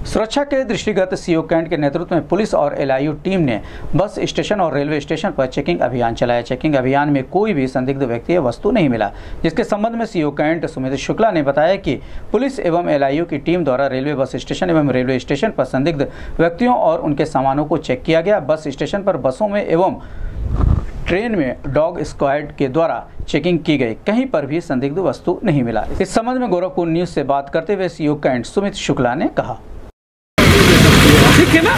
सुरक्षा के दृष्टिगत सीओ कैंट के नेतृत्व में पुलिस और एलआईयू टीम ने बस स्टेशन और रेलवे स्टेशन पर चेकिंग अभियान चलाया। चेकिंग अभियान में कोई भी संदिग्ध व्यक्ति या वस्तु नहीं मिला, जिसके संबंध में सीओ कैंट सुमित शुक्ला ने बताया कि पुलिस एवं एलआईयू की टीम द्वारा रेलवे बस स्टेशन एवं रेलवे स्टेशन पर संदिग्ध व्यक्तियों और उनके सामानों को चेक किया गया। बस स्टेशन पर बसों में एवं ट्रेन में डॉग स्क्वाड के द्वारा चेकिंग की गई, कहीं पर भी संदिग्ध वस्तु नहीं मिला। इस संबंध में गोरखपुर न्यूज से बात करते हुए सीओ कैंट सुमित शुक्ला ने कहा, ठीक है ना?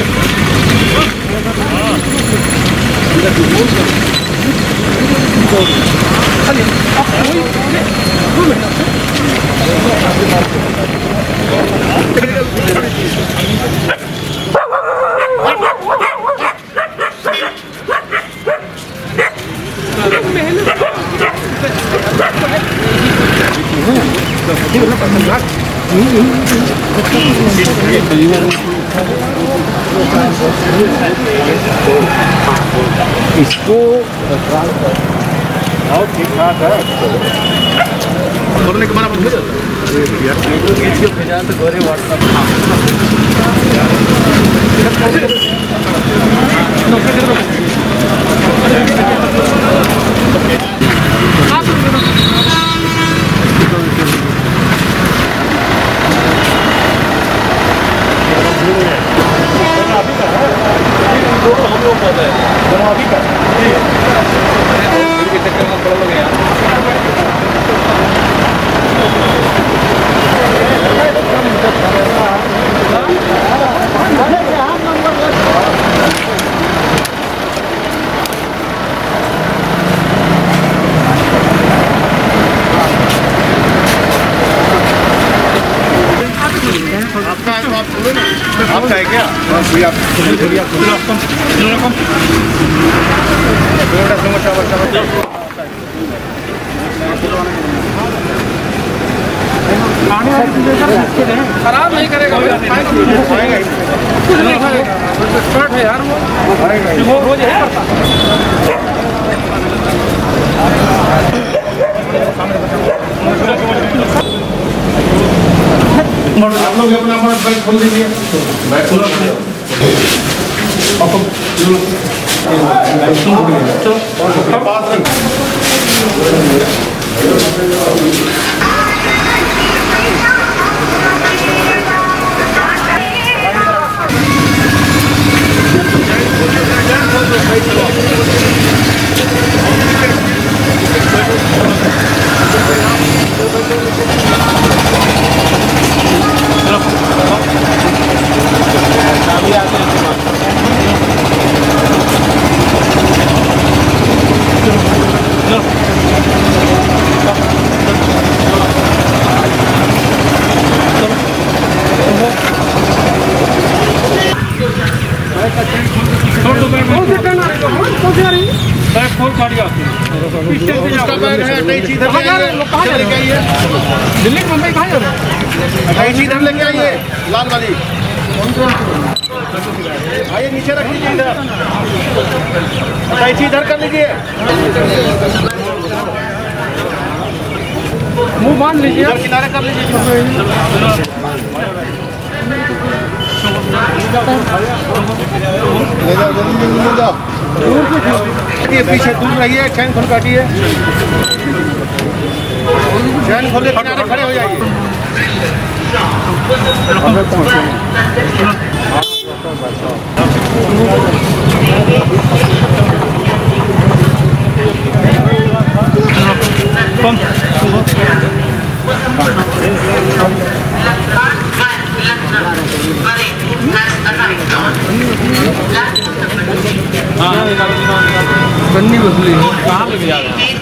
इसको ठीक ठाक है के बारे में भेजा तो गोरे व्हाट्सएप आपका है क्या? खराब नहीं करेगा एक्सपर्ट है यार, वो रोज यही करता। आप लोग अपना बैग खोल दीजिए, बैग खोलो। दिल्ली मुंबई कहाँ जा रहे हैं? इधर लेके आइए, लाल वाली आइए, नीचे रख लीजिए, इधर कर लीजिए, मुंह बांध लीजिए, किनारे कर लीजिए। ले जाओ, पीछे दूर रहिए, चैन खोल काटिए, चैन खोल के किनारे खड़े हो जाइए। गन्नी वसूली कहाँ लग जा रहा है?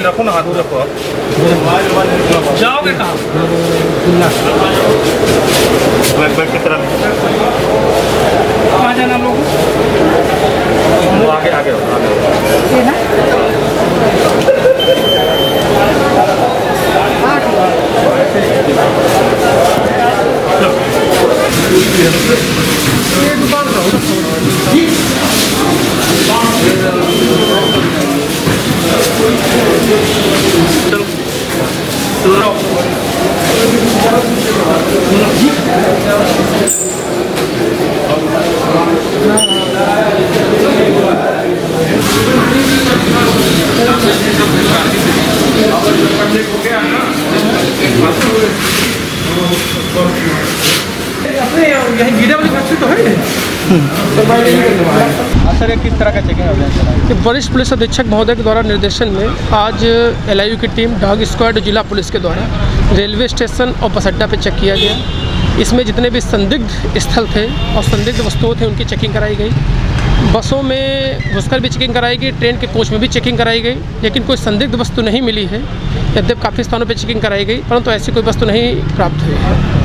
रखो ना, हाथ रखो आप। जाओगे कहाँ? बैक की तरफ कहाँ जाना हम लोग? आगे आगे यही गिरे वाली फैक्ट्री तो है। सर किस तरह का चेकिंग अभियान चला? वरिष्ठ पुलिस अधीक्षक महोदय के द्वारा निर्देशन में आज LIU की टीम डॉग स्क्वाड जिला पुलिस के द्वारा रेलवे स्टेशन और बस अड्डा पर चेक किया गया। इसमें जितने भी संदिग्ध स्थल थे और संदिग्ध वस्तुओं थे उनकी चेकिंग कराई गई। बसों में घुसकर भी चेकिंग कराई गई, ट्रेन के कोच में भी चेकिंग कराई गई, लेकिन कोई संदिग्ध वस्तु नहीं मिली है। यद्यप काफ़ी स्थानों पर चेकिंग कराई गई, परंतु ऐसी कोई वस्तु नहीं प्राप्त हुई है।